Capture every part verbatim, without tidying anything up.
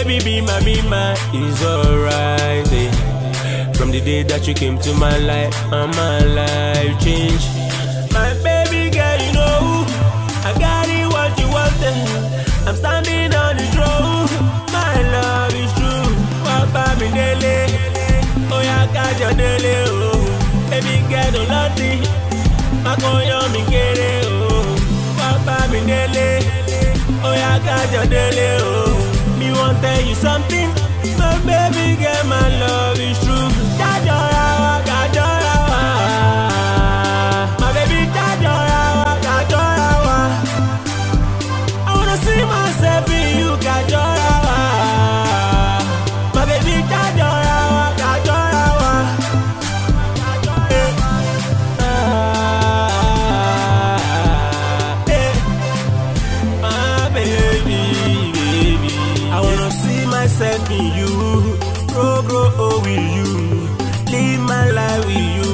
baby, be my, be my, it's alright. Eh. From the day that you came to my life, and my life changed. My baby girl, you know, I got it what you wanted. I'm standing on the throne. My love is true. Papa mi dele, oh yeah, got your dele, oh. Baby girl, don't let me. I call you me get it, oh. Papa mi dele, oh yeah, got your dele, oh. Me want tell you something, my baby girl, my love is true. Kajorawa, kajorawa, my baby kajorawa, kajorawa. I wanna see myself in you, kajorawa, my baby kajorawa, kajorawa. Eh, ah, eh, my baby, baby. I wanna see myself in you, grow, grow old with you. Live my life with you,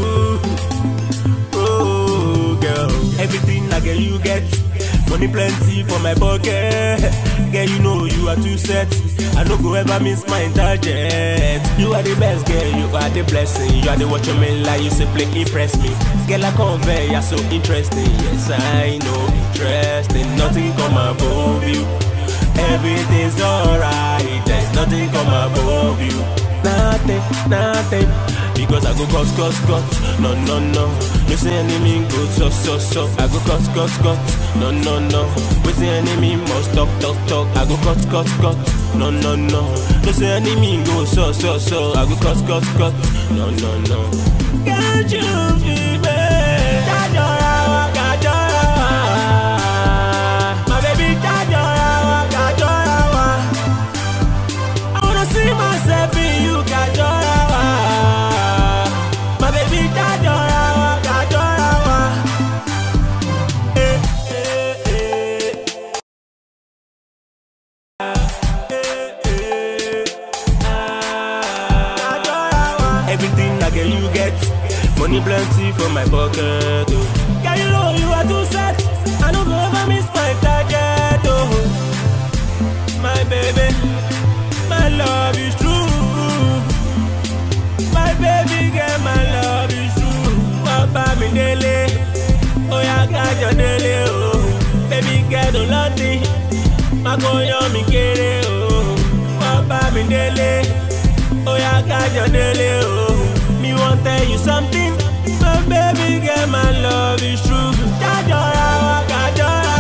oh girl. Everything I get you get, money plenty for my pocket. Girl, you know you are too set. I don't go ever miss my target. You are the best girl, you are the blessing. You are the watch of me like you simply impress me. Girl, I convey, you're so interesting. Yes, I know, interesting. Nothing come above you. Everything's alright. There's nothing come above you. Nothing, nothing. Because I go cut, cut, cut, no, no, no. You say enemy go so, so, so. I go cut, cut, cut, no, no, no. We say enemy must talk, talk, talk. I go cut, cut, cut, no, no, no. You say enemy go so, so, so. I go cut, cut, cut, no, no, no. Can't you feel me? Kajorawa, kajorawa, my baby kajorawa, kajorawa. I wanna see myself in you, kajorawa. Everything I get you get, money plenty for my pocket, oh. Girl, you know you are too set. I don't go ever miss my target, oh. My baby, my love is true. My baby girl, my love is true. Papa mi dele, oh yeah, got your dele, oh. Baby girl, don't let me. I call you me get it, oh. Papa mi dele, oh yeah, got your dele, oh. Me want tell you something, my baby girl, my love is true. Kajorawa, kajorawa.